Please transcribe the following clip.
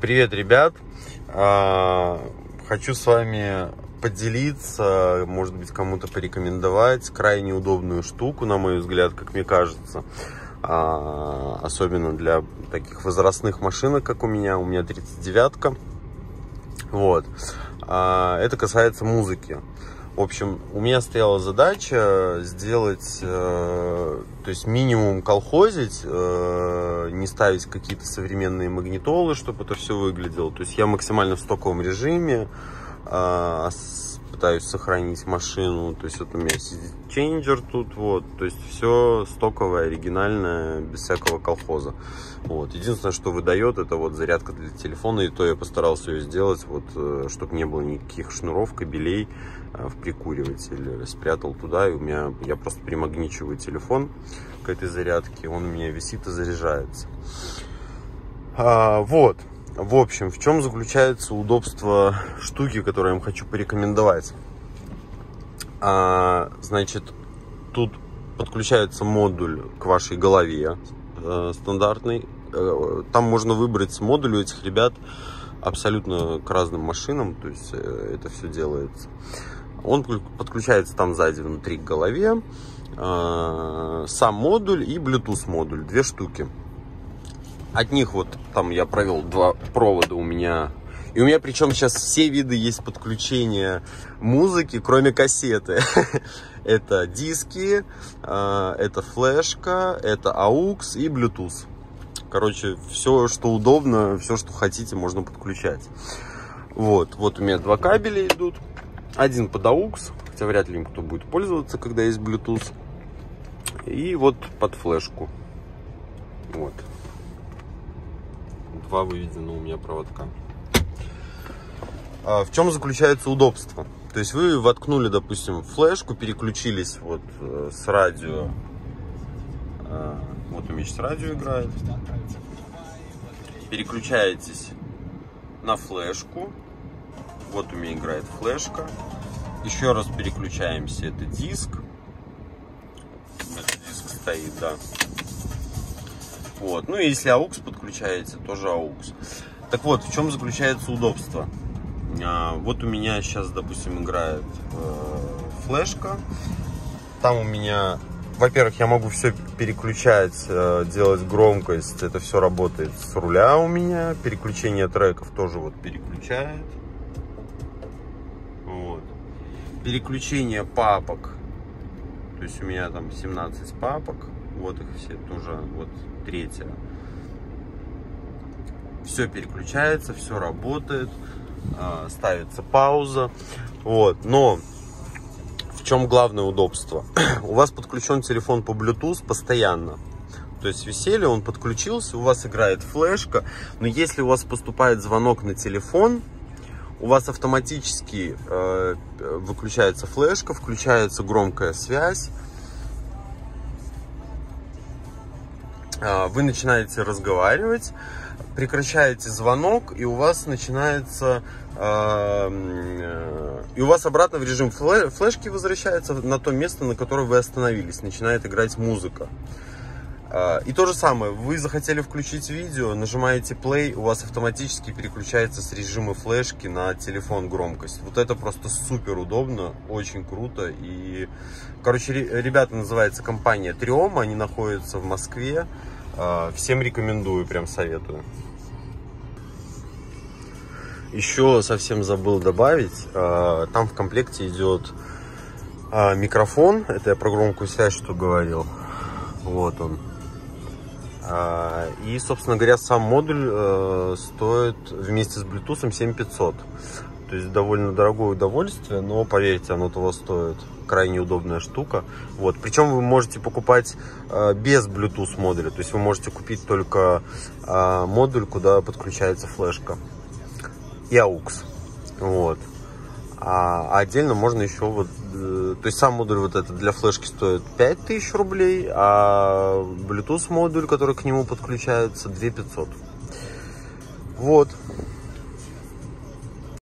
Привет, ребят! Хочу с вами поделиться, может быть, кому-то порекомендовать крайне удобную штуку, на мой взгляд, как мне кажется. Особенно для таких возрастных машинок, как у меня 39-ка. Вот. Это касается музыки. В общем, у меня стояла задача сделать, то есть минимум колхозить, не ставить какие-то современные магнитолы, чтобы это все выглядело. То есть я максимально в стоковом режиме пытаюсь сохранить машину. То есть вот у меня CD-чейнджер тут, вот. То есть все стоковое, оригинальное, без всякого колхоза. Вот. Единственное, что выдает, это вот зарядка для телефона, и то я постарался ее сделать, вот, чтобы не было никаких шнуров, кабелей в прикуриватель. Спрятал туда, и я просто примагничиваю телефон к этой зарядке, он у меня висит и заряжается. Вот. В общем, в чем заключается удобство штуки, которую я вам хочу порекомендовать? Значит, тут подключается модуль к вашей голове стандартный. Там можно выбрать модуль у этих ребят абсолютно к разным машинам, то есть это все делается. Он подключается там сзади внутри к голове, сам модуль и Bluetooth модуль, две штуки. От них вот там я провел два провода у меня. И у меня причем сейчас все виды есть подключения музыки, кроме кассеты. Это диски, это флешка, это AUX и Bluetooth. Короче, все, что удобно, все, что хотите, можно подключать. Вот у меня два кабеля идут. Один под AUX, хотя вряд ли им кто будет пользоваться, когда есть Bluetooth. И вот под флешку. Вот. Два выведено у меня проводка. В чем заключается удобство? То есть вы воткнули, допустим, флешку, переключились вот с радио. Вот у меня сейчас радио играет. Переключаетесь на флешку. Вот у меня играет флешка. Еще раз переключаемся. Это диск. Это диск стоит, да. Вот. Ну и если AUX подключаете, тоже AUX. Так вот, в чем заключается удобство? Вот у меня сейчас, допустим, играет флешка. Там у меня, во-первых, я могу все переключать, делать громкость. Это все работает с руля у меня. Переключение треков тоже вот переключает. Вот. Переключение папок. То есть у меня там 17 папок. Вот их все тоже, вот третья. Все переключается, все работает. Ставится пауза. Вот. Но в чем главное удобство? У вас подключен телефон по Bluetooth постоянно. То есть веселье, он подключился, у вас играет флешка. Но если у вас поступает звонок на телефон, у вас автоматически выключается флешка, включается громкая связь. Вы начинаете разговаривать, прекращаете звонок, и у вас начинается, и у вас обратно в режим флешки возвращается на то место, на которое вы остановились, начинает играть музыка. И то же самое, вы захотели включить видео, нажимаете play, у вас автоматически переключается с режима флешки на телефон громкость. Вот это просто супер удобно, очень круто. И, короче, ребята, называется компания Trioma, они находятся в Москве. Всем рекомендую, прям советую. Еще совсем забыл добавить, там в комплекте идет микрофон, это я про громкую связь что говорил, вот он. И, собственно говоря, сам модуль стоит вместе с Bluetooth 7500. То есть довольно дорогое удовольствие, но поверьте, оно того стоит. Крайне удобная штука. Вот. Причем вы можете покупать без Bluetooth модуля. То есть вы можете купить только модуль, куда подключается флешка и AUX. Вот. А отдельно можно еще вот, то есть сам модуль вот этот для флешки стоит 5000 рублей, а Bluetooth модуль, который к нему подключается, 2500. Вот.